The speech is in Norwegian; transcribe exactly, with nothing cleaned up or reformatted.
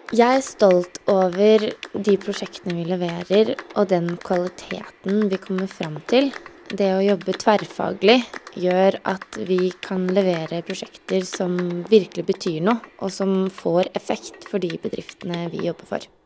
Jeg er stolt over de prosjektene vi leverer, og den kvaliteten vi kommer fram til. Det å jobbe tverrfaglig gjør at vi kan levere prosjekter som virkelig betyr noe, og som får effekt for de bedriftene vi jobber for.